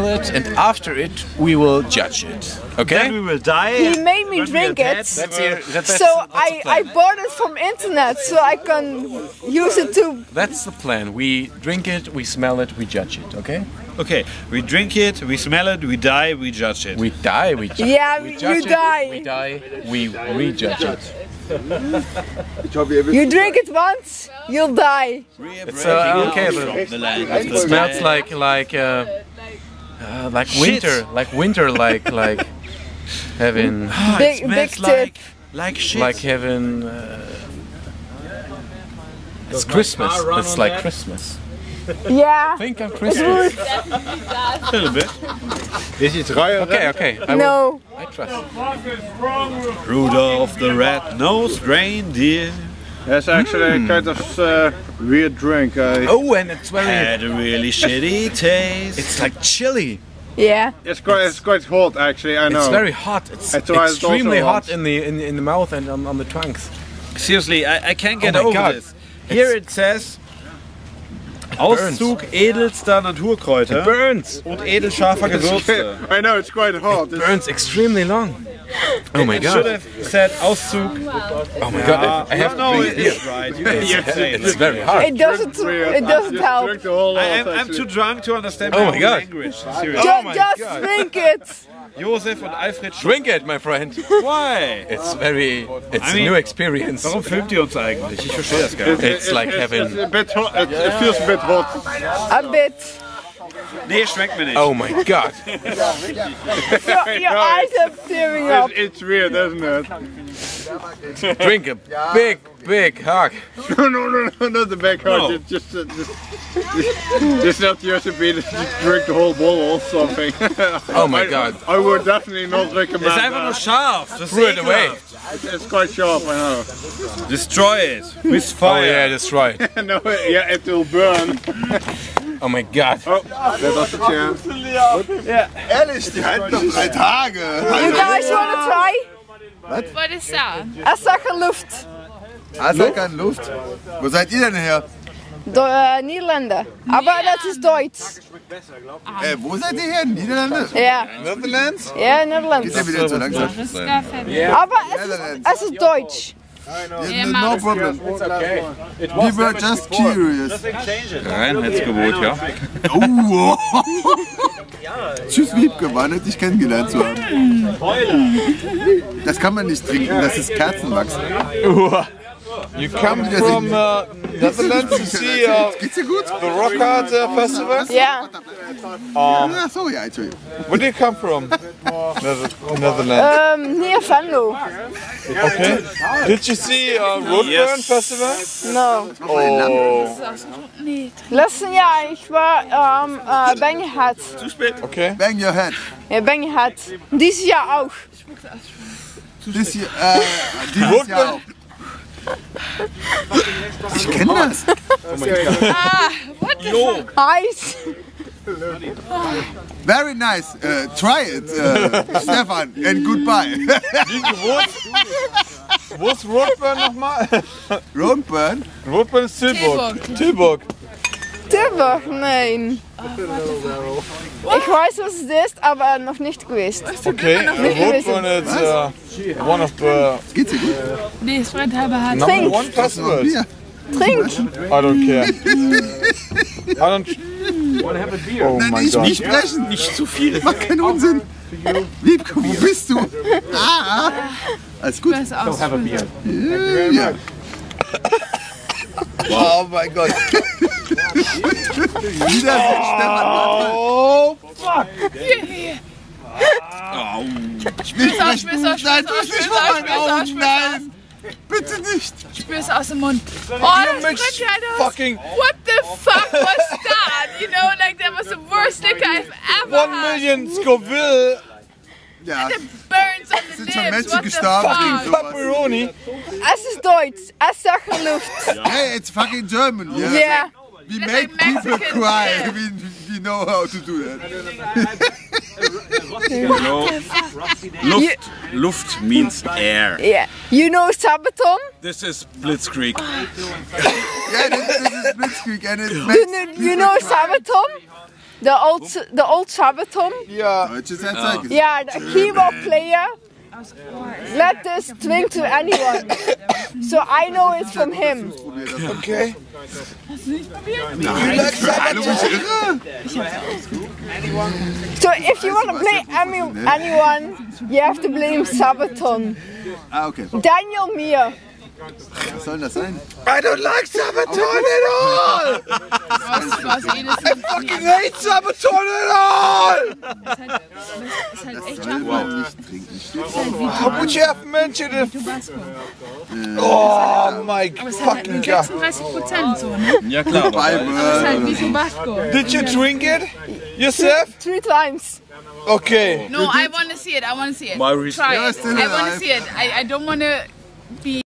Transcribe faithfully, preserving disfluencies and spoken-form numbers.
it, and after it we will judge it. Okay? Then we will die. He made me drink it. That's here, that, that's, So that's I, I bought it from internet so I can use it too. That's the plan. We drink it, we smell it, we judge it. Okay? Okay, we drink it, we smell it, we die, we judge it. We die, we judge Yeah, we you judge it. die. We die, we rejudge it. You drink it once, you'll die. It's uh, okay, but it smells like like uh, uh, like winter, like winter, like like having Big, it big smells like, tip. like shit. like having. Uh, it's Christmas. It's like Christmas. Yeah. Think of Christmas. a little bit. Is iets ruier? Okay, okay. I will, No. I trust. Rudolph the red-nosed reindeer That's actually a kind of uh, weird drink. Uh, Oh, and it's very. had a really shitty taste. It's like chili. Yeah. it's quite it's quite hot actually. I know. It's very hot. It's I tried it extremely also hot once. in the in, in the mouth and on, on the trunks. Seriously, I, I can't get Oh my over God. this. Here it says Auszug edelster Naturkräuter Burns. und edelscharfer Gewürze. I know it's quite hot. It's, Burns extremely long. Oh my It should god. have said Auszug. Oh my god. I have no, to it drink it. is right. You can It's, say it's it. very hard. It doesn't. weird. It doesn't Just help. drink the whole lot, I am, I'm actually. too drunk to understand Oh my my own God. language. Seriously. Ju- my just God. drink it. Josef und Alfred Sch Drink it, my friend. Why? It's very. It's I a mean- new experience. Warum filmt ihr uns eigentlich? Ich verstehe das gar nicht. It's like it's, having. it's a bit hot. It, it feels a bit hot. A bit. Nee, schmeckt mir nicht. Oh my god. Your, your eyes are tearing up. It's, it's weird, isn't it? Drink a big, big hug. No, no, no, no, not the back hot. No. It's just, uh, just it's not just a bit. Just drink the whole bottle or something. Oh my I, god. I would definitely not recommend Es ist einfach nur that. scharf. Das ist Threw it away. ekelhaft. It's, it's quite sharp, I know. Destroy it with Oh fire. yeah, that's right. No, yeah, it will burn. Oh my god. Oh, that was the chance. Ehrlich, die halten doch drei Tage. You guys wanna try? What is that? Essacher Luft. Essacher Luft. Wo seid ihr denn her? Do, äh, Niederländer. Aber das ist Deutsch. Äh, wo seid ihr her? Niederlande? Ja. Netherlands? Ja, Nederlands. Ist ja wieder zu langsam. Aber es ist, es ist Deutsch. Yeah, no problem. We were just curious. Reinheitsgebot, ja. Oh. Tschüss Wiebke, war nett dich kennengelernt zu haben. Das kann man nicht trinken, das ist Kerzenwachs. You come from uh, Netherlands to see uh, Geht's dir gut? the Rock Art uh, Festival? Ja. Ach so, ja, Entschuldigung. Where do you come from? Nether- Netherlands. Ähm, near Venlo. Okay. Did you see uh, Roadburn Yes. Festival? No. Oh. Letzten Jahr, ich war ähm, äh, Bengehat. Okay. Bang your head. Ja, Bengehat. Dieses Jahr auch. Das hier, äh, dieses Jahr auch. Ich kenne das. Eis. Very nice. Uh, try it, uh, Stefan, and goodbye. Wo ist Roadburn nochmal? Roadburn? Roadburn ist Tilburg. Tilburg. Tilburg, nein. Ich weiß, was es ist, aber noch nicht gewusst. Okay. Roadburn is uh, one of the Geht's dir gut? Nee, es brennt halber hart. number Trink. one festivals. Bier. Trink. I don't care. I don't. Oh Nein, my nicht, god. nicht sprechen. Nicht zu viel. Mach keinen Unsinn. Wiebke, wo bist du? Ah, alles gut? Das aus. Ja. Oh mein Gott. Wiedersehen, Stefan. Oh fuck. Nicht Spür's aus, sprechen. spür's aus, Nein, spür's tu es nicht aus, vor meinen spür's aus, Augen. spür's aus. Nein. Bitte nicht. Spür's aus dem Mund. Oh, das brennt ja aus. Fucking What the fuck was that? You know, like that was the worst liquor I've ever one had. million Scoville Ja, It burns on the sind schon lips. Menschen What the gestorben gegen fuck? sowas. pepperoni. Es ist Deutsch. Essacher Luft. Hey, it's fucking German. Yeah. Yeah. We It's make like people Mexican, cry. yeah. We, we know how to do that. Luft. Luft means air. Yeah. You know Sabaton? This is Blitzkrieg. Yeah, this, this is Blitzkrieg and it You makes know, people you know cry. Sabaton? the old, the old Sabaton. Ja. Deutsches Erzeuges. Yeah, the keyboard player. Let this drink to anyone. So I know it's from him. Okay. So if you want to play any, anyone, you have to blame Sabaton. Ah, okay. Daniel Mir. Was soll das sein? I don't like Sabaton at all! Aus Enes I fucking hate Sabaton at all! ist halt echt Soll man nicht trinken. How would you have mentioned it? Tabasco. Oh my Aber es hat halt fucking nur god. sechsunddreißig Prozent so, ne? Ja klar. Bei Es ist halt wie Tabasco. Did you drink it yourself? Three times. Okay. No, I want to see it. I want to see it. My reason- Try Yeah, it. still I want to alive. see it. I, I don't want to be